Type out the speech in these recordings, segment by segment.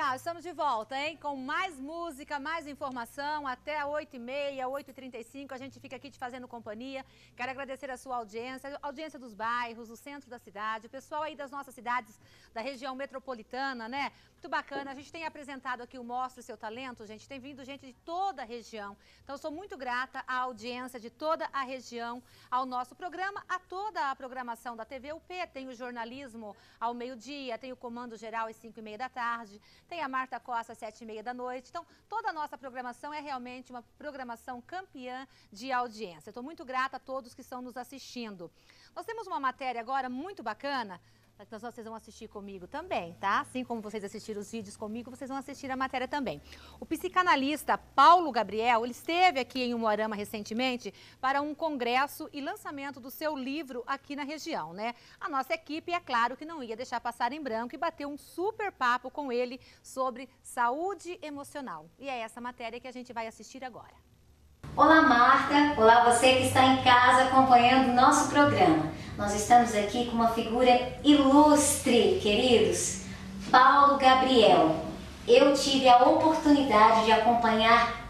Olá, estamos de volta, hein? Com mais música, mais informação, até 8h30, 8h35, a gente fica aqui te fazendo companhia. Quero agradecer a sua audiência, a audiência dos bairros, o centro da cidade, o pessoal aí das nossas cidades, da região metropolitana, né? Muito bacana, a gente tem apresentado aqui o Mostra o Seu Talento, gente, tem vindo gente de toda a região. Então, eu sou muito grata à audiência de toda a região, ao nosso programa, a toda a programação da TV UP. Tem o jornalismo ao meio-dia, tem o Comando Geral às 5h30 da tarde, tem a Marta Costa às 7h30 da noite. Então, toda a nossa programação é realmente uma programação campeã de audiência. Estou muito grata a todos que estão nos assistindo. Nós temos uma matéria agora muito bacana, que vocês vão assistir comigo também, tá? Assim como vocês assistiram os vídeos comigo, vocês vão assistir a matéria também. O psicanalista Paulo Gabriel, ele esteve aqui em Umuarama recentemente para um congresso e lançamento do seu livro aqui na região, né? A nossa equipe, é claro, que não ia deixar passar em branco e bateu um super papo com ele sobre saúde emocional. E é essa matéria que a gente vai assistir agora. Olá, Marta! Olá, você que está em casa acompanhando o nosso programa. Nós estamos aqui com uma figura ilustre, queridos, Paulo Gabriel. Eu tive a oportunidade de acompanhar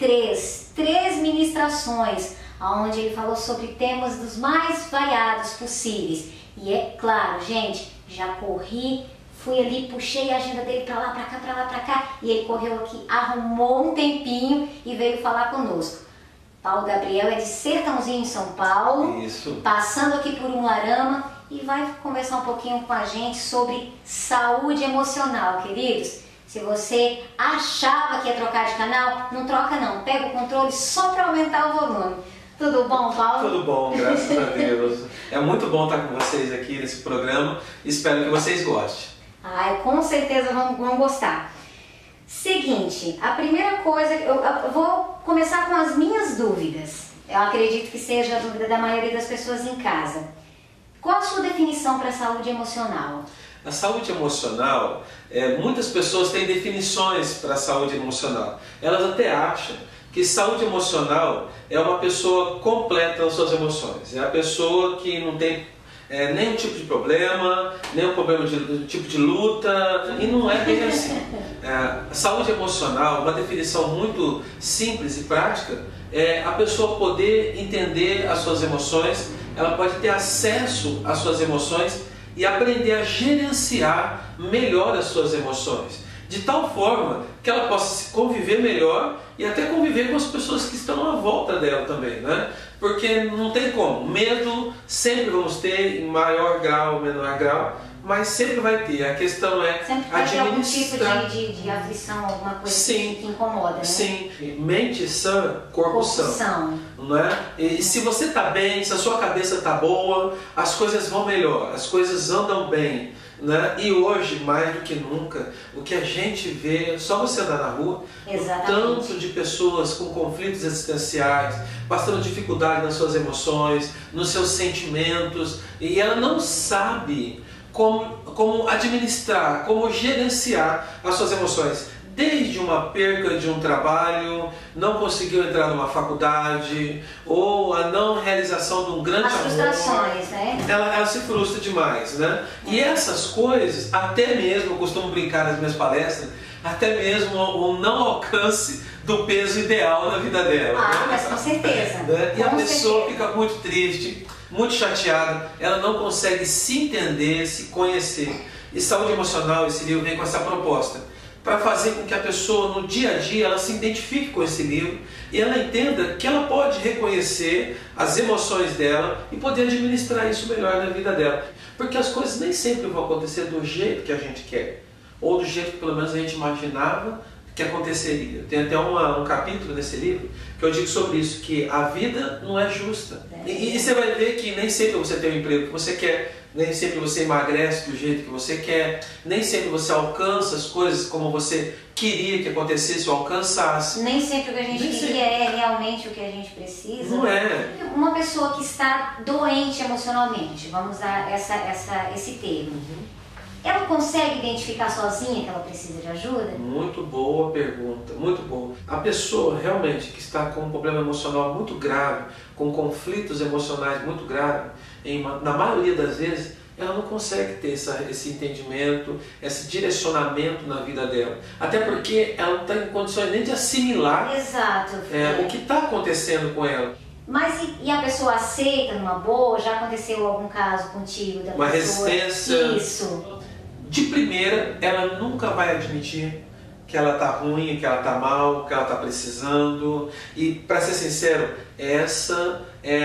três ministrações, onde ele falou sobre temas dos mais variados possíveis. E é claro, gente, já corri, fui ali, puxei a agenda dele para lá, para cá, para lá, para cá, e ele correu aqui, arrumou um tempinho e veio falar conosco. Paulo Gabriel é de Sertãozinho, em São Paulo, Isso. Passando aqui por Umuarama e vai conversar um pouquinho com a gente sobre saúde emocional, queridos. Se você achava que ia trocar de canal, não troca não, pega o controle só para aumentar o volume. Tudo bom, Paulo? Tudo bom, graças a Deus. É muito bom estar com vocês aqui nesse programa, espero que vocês gostem. Com certeza vão gostar. Seguinte, a primeira coisa, eu vou começar com as minhas dúvidas. Eu acredito que seja a dúvida da maioria das pessoas em casa. Qual a sua definição para a saúde emocional? A saúde emocional, muitas pessoas têm definições para a saúde emocional. Elas até acham que saúde emocional é uma pessoa completa nas suas emoções. É a pessoa que não tem nenhum tipo de problema, nenhum problema de tipo de luta, e não é bem assim. A saúde emocional, uma definição muito simples e prática, é a pessoa poder entender as suas emoções, ela pode ter acesso às suas emoções e aprender a gerenciar melhor as suas emoções, de tal forma que ela possa conviver melhor e até conviver com as pessoas que estão à volta dela também, né? Porque não tem como, medo sempre vamos ter em maior grau ou menor grau, mas sempre vai ter. A questão é sempre vai ter algum tipo de aflição, alguma coisa que incomoda, né? Sim, mente sã, corpo são. Não é? E se você está bem, se a sua cabeça está boa, as coisas vão melhor, as coisas andam bem. Né? E hoje, mais do que nunca, o que a gente vê, só você andar na rua, o tanto de pessoas com conflitos existenciais, passando dificuldade nas suas emoções, nos seus sentimentos, e ela não sabe como administrar, como gerenciar as suas emoções. Desde uma perca de um trabalho, não conseguiu entrar numa faculdade, ou a não realização de um grande amor. As frustrações, né? Ela se frustra demais, né? E essas coisas, até mesmo, eu costumo brincar nas minhas palestras, até mesmo o não alcance do peso ideal na vida dela. Né? Mas com certeza. Né? E a pessoa fica muito triste, muito chateada, ela não consegue se entender, se conhecer. E Saúde Emocional, esse livro vem com essa proposta, para fazer com que a pessoa no dia a dia ela se identifique com esse livro e ela entenda que ela pode reconhecer as emoções dela e poder administrar isso melhor na vida dela. Porque as coisas nem sempre vão acontecer do jeito que a gente quer, ou do jeito que pelo menos a gente imaginava que aconteceria. Tem até um capítulo nesse livro que eu digo sobre isso, que a vida não é justa. E você vai ver que nem sempre você tem o emprego que você quer, nem sempre você emagrece do jeito que você quer, nem sempre você alcança as coisas como você queria que acontecesse ou alcançasse. Nem sempre o que a gente queria é realmente o que a gente precisa. Não é. Uma pessoa que está doente emocionalmente, vamos usar esse termo, ela consegue identificar sozinha que ela precisa de ajuda? Muito boa pergunta, muito boa. A pessoa realmente que está com um problema emocional muito grave, com conflitos emocionais muito graves, na maioria das vezes, ela não consegue ter esse entendimento, esse direcionamento na vida dela. Até porque ela não está em condições nem de assimilar Exato. o que está acontecendo com ela. Mas e a pessoa aceita numa boa? Já aconteceu algum caso contigo da Uma pessoa? resistência. Isso. De primeira, ela nunca vai admitir que ela está ruim, que ela está mal, que ela está precisando. E, para ser sincero, essa é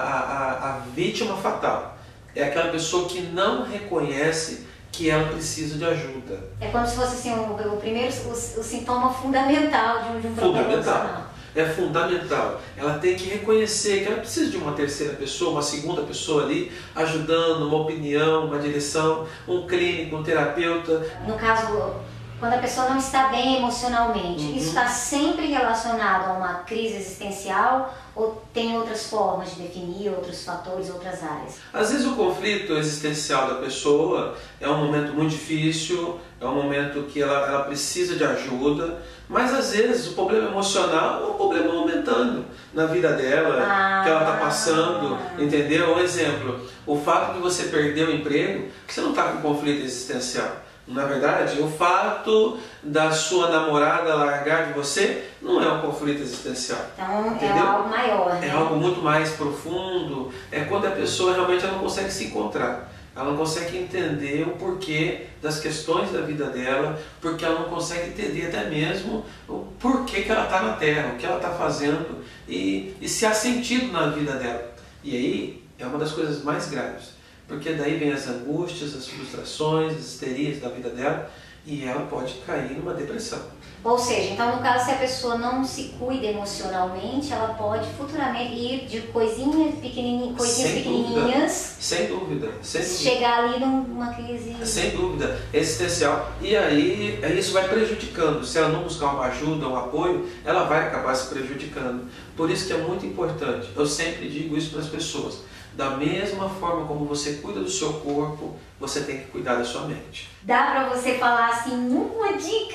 a vítima fatal. É aquela pessoa que não reconhece que ela precisa de ajuda. É como se fosse assim, o sintoma fundamental de um problema emocional. É fundamental. Ela tem que reconhecer que ela precisa de uma terceira pessoa, uma segunda pessoa ali, ajudando, uma opinião, uma direção, um clínico, um terapeuta. No caso, quando a pessoa não está bem emocionalmente, isso está sempre relacionado a uma crise existencial ou tem outras formas de definir, outros fatores, outras áreas? Às vezes o conflito existencial da pessoa é um momento muito difícil, é um momento que ela precisa de ajuda, mas às vezes o problema emocional é um problema momentâneo na vida dela, que ela está passando, entendeu? Um exemplo, o fato de você perder o emprego, você não está com conflito existencial. Na verdade, o fato da sua namorada largar de você não é um conflito existencial. Então, entendeu? É algo maior, né? É algo muito mais profundo. É quando a pessoa realmente ela não consegue se encontrar. Ela não consegue entender o porquê das questões da vida dela, porque ela não consegue entender até mesmo o porquê que ela está na Terra, o que ela está fazendo e se há sentido na vida dela. E aí é uma das coisas mais graves. Porque daí vem as angústias, as frustrações, as histerias da vida dela e ela pode cair numa depressão. Ou seja, então no caso, se a pessoa não se cuida emocionalmente, ela pode futuramente ir de coisinhas pequenininhas, sem dúvida. Chegar ali numa crise... Sem dúvida, existencial. E aí isso vai prejudicando. Se ela não buscar uma ajuda, um apoio, ela vai acabar se prejudicando. Por isso que é muito importante, eu sempre digo isso para as pessoas, da mesma forma como você cuida do seu corpo, você tem que cuidar da sua mente. Dá pra você falar assim, uma dica?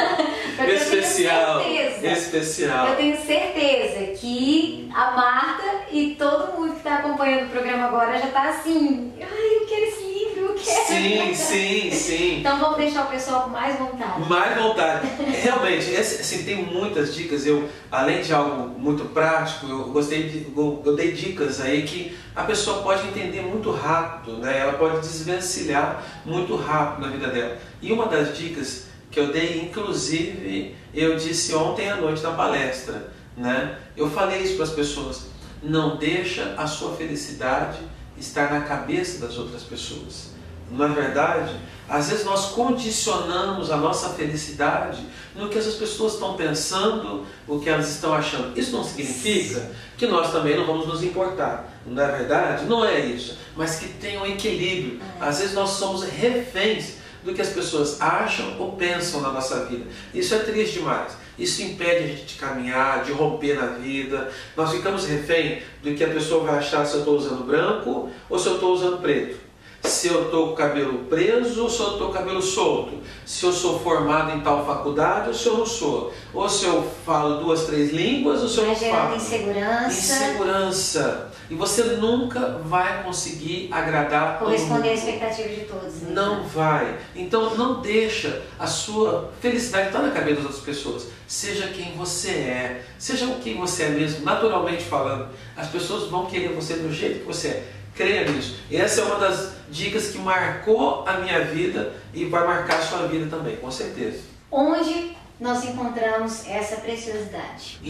Especial. Eu tenho certeza que a Marta e todo mundo que tá acompanhando o programa agora já tá assim, ai, eu quero esse livro, eu quero. Sim. Então vamos deixar o pessoal com mais vontade. Mais vontade. Realmente, assim, tem muitas dicas. Eu, além de algo muito prático, eu dei dicas aí que a pessoa pode entender muito rápido, né? Ela pode desvencilhar muito rápido na vida dela. E uma das dicas que eu dei, inclusive, eu disse ontem à noite na palestra, né? Eu falei isso para as pessoas: não deixa a sua felicidade estar na cabeça das outras pessoas. Na verdade, às vezes nós condicionamos a nossa felicidade no que essas pessoas estão pensando, o que elas estão achando. Isso não significa que nós também não vamos nos importar. Na verdade, não é isso. Mas que tenha um equilíbrio. Às vezes nós somos reféns do que as pessoas acham ou pensam na nossa vida. Isso é triste demais. Isso impede a gente de caminhar, de romper na vida. Nós ficamos refém do que a pessoa vai achar se eu estou usando branco ou se eu estou usando preto. Se eu estou com o cabelo preso ou se eu estou com o cabelo solto. Se eu sou formado em tal faculdade ou se eu não sou. Ou se eu falo 2, 3 línguas ou se eu não falo. Insegurança. E você nunca vai conseguir agradar todo mundo. Corresponder à expectativa de todos. Né? Não vai. Então não deixa a sua felicidade estar na cabeça das outras pessoas. Seja quem você é. Seja o que você é mesmo, naturalmente falando. As pessoas vão querer você do jeito que você é. Creia nisso. Essa é uma das dicas que marcou a minha vida e vai marcar a sua vida também, com certeza. Onde nós encontramos essa preciosidade?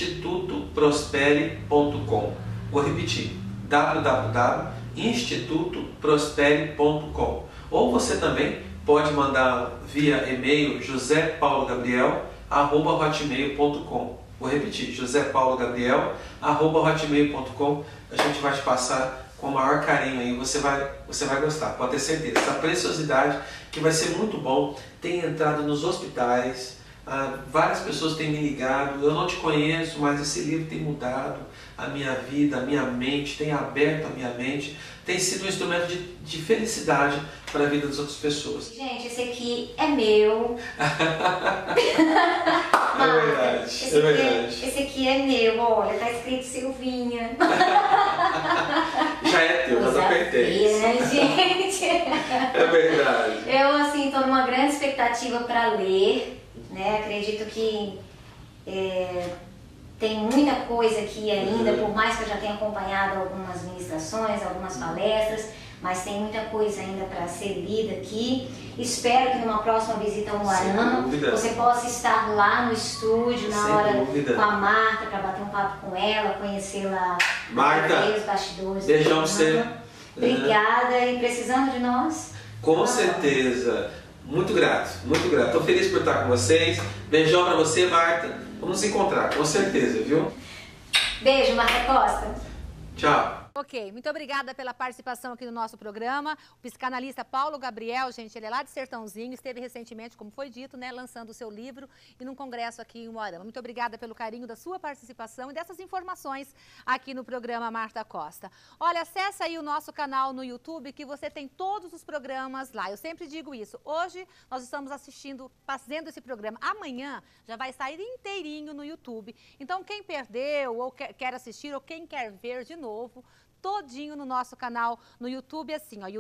Institutoprospere.com. Vou repetir, www.institutoprospere.com. Ou você também pode mandar via e-mail josepaulogabriel@hotmail.com. Vou repetir, josepaulogabriel@hotmail.com. A gente vai te passar com o maior carinho aí, você vai gostar, pode ter certeza. Essa preciosidade que vai ser muito bom. Tem entrado nos hospitais, várias pessoas têm me ligado, eu não te conheço, mas esse livro tem mudado a minha vida, a minha mente, tem aberto a minha mente, tem sido um instrumento de felicidade para a vida das outras pessoas. Gente, esse aqui é meu. É verdade, esse aqui é meu, olha, tá escrito Silvinha. Já é certo, eu já pertence. Né, gente? É verdade. Eu, assim, estou numa grande expectativa para ler, né? Acredito que tem muita coisa aqui ainda, por mais que eu já tenha acompanhado algumas ministrações, algumas palestras, mas tem muita coisa ainda para ser lida aqui. Espero que numa próxima visita ao Moarama você possa estar lá no estúdio, na hora com a Marta, para bater um papo com ela, conhecê-la, Marta, os bastidores. beijão pra você. Obrigada, e precisando de nós? Com certeza. Muito grato, muito grato. Estou feliz por estar com vocês. Beijão para você, Marta. Vamos nos encontrar, com certeza, viu? Beijo, Marta Costa. Tchau. Ok, muito obrigada pela participação aqui no nosso programa. O psicanalista Paulo Gabriel, gente, ele é lá de Sertãozinho, esteve recentemente, como foi dito, né, lançando o seu livro e num congresso aqui em Moarama. Muito obrigada pelo carinho da sua participação e dessas informações aqui no programa Marta Costa. Olha, acessa aí o nosso canal no YouTube que você tem todos os programas lá. Eu sempre digo isso. Hoje nós estamos fazendo esse programa. Amanhã já vai sair inteirinho no YouTube. Então quem perdeu ou quer assistir ou quem quer ver de novo, todinho no nosso canal no YouTube, assim, ó,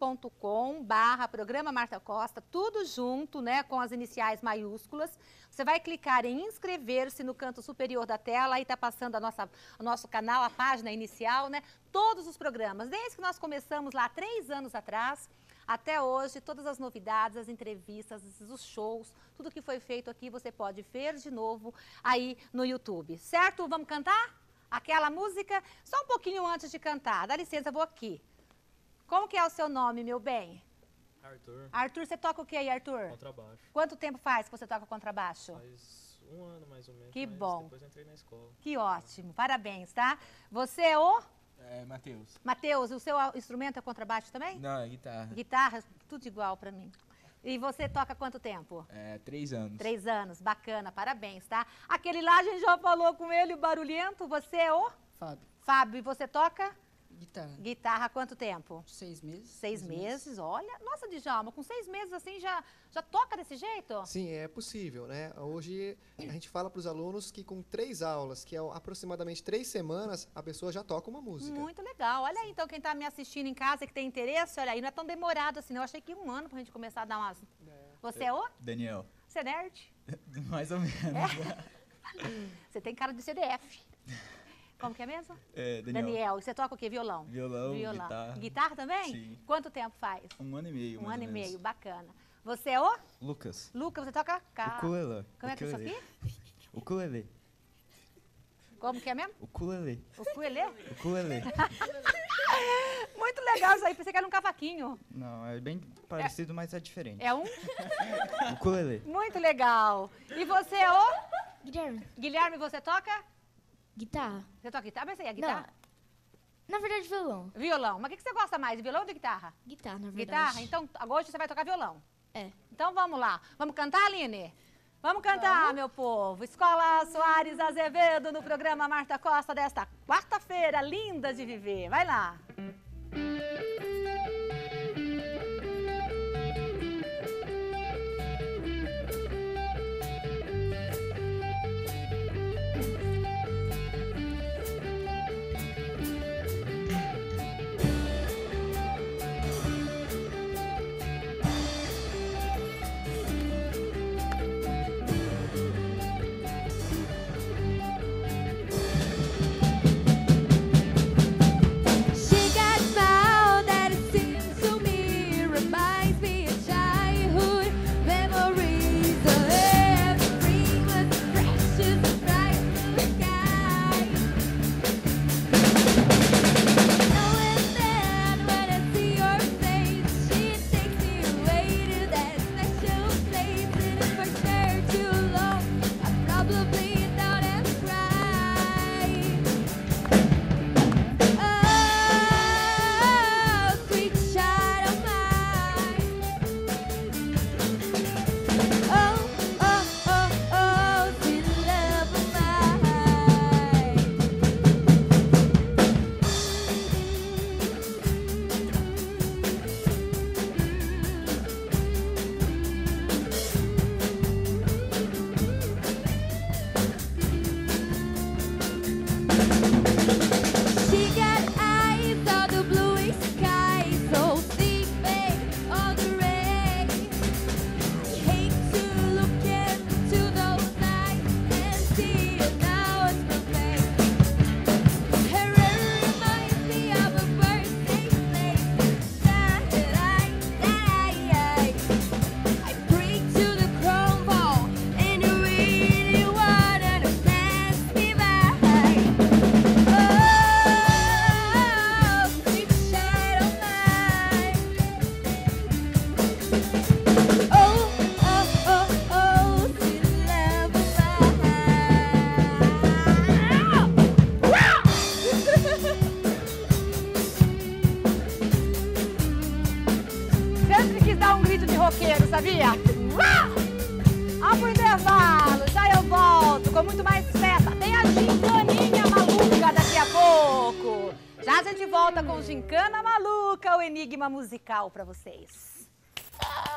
youtube.com/programa Marta Costa, tudo junto, né, com as iniciais maiúsculas. Você vai clicar em inscrever-se no canto superior da tela, aí tá passando o nosso canal, a página inicial, né, todos os programas, desde que nós começamos lá 3 anos atrás, até hoje, todas as novidades, as entrevistas, os shows, tudo que foi feito aqui, você pode ver de novo aí no YouTube, certo? Vamos cantar? Aquela música, só um pouquinho antes de cantar. Dá licença, eu vou aqui. Como que é o seu nome, meu bem? Arthur. Arthur, você toca o que aí, Arthur? Contrabaixo. Quanto tempo faz que você toca contrabaixo? Faz 1 ano, mais ou menos. Que bom. Depois eu entrei na escola. Que ótimo, parabéns, tá? Você é o? Matheus. Matheus, o seu instrumento é contrabaixo também? Não, é guitarra. Guitarra, tudo igual pra mim. E você toca há quanto tempo? 3 anos. 3 anos, bacana, parabéns, tá? Aquele lá a gente já falou com ele, o barulhento, você é o? Fábio. Fábio, e você toca? Guitarra. Guitarra há quanto tempo? 6 meses. 6 meses, olha. Nossa, Djalma, com 6 meses assim já toca desse jeito? Sim, é possível, né? Hoje a gente fala para os alunos que com 3 aulas, que é aproximadamente 3 semanas, a pessoa já toca uma música. Muito legal. Olha aí, então, quem está me assistindo em casa e que tem interesse, olha aí, não é tão demorado assim, não. Eu achei que 1 ano pra gente começar a dar umas... Você é o? Daniel. Você é nerd? Mais ou menos. Você tem cara de CDF. Como que é mesmo? Daniel. E você toca o quê? Violão? Violão, guitarra. Guitarra também? Sim. Quanto tempo faz? 1 ano e meio, 1 ano e menos. meio, bacana. Você é o? Lucas. Lucas, você toca Ukulele. Como é que é isso aqui? Ukulele. Como que é mesmo? Ukulele. Ukulele? Ukulele. Muito legal isso aí, pensei que era um cavaquinho. Não, é bem parecido, mas é diferente. É um? Ukulele. Muito legal. E você é o? Guilherme. Guilherme, você toca? Guitarra. Você toca guitarra? Mas aí, a guitarra? Não, na verdade, violão. Violão. Mas o que você gosta mais, de violão ou de guitarra? Guitarra, na verdade. Guitarra? Então, hoje você vai tocar violão. É. Então, vamos lá. Vamos cantar, Aline? Vamos cantar, meu povo. Escola Soares Azevedo no programa Marta Costa desta quarta-feira, linda de viver. Vai lá. She got smile that is fofoqueiro, sabia? Vamos pro intervalo, já eu volto com muito mais festa. Tem a Gincaninha Maluca daqui a pouco. Já a gente volta com Gincana Maluca, o enigma musical pra vocês.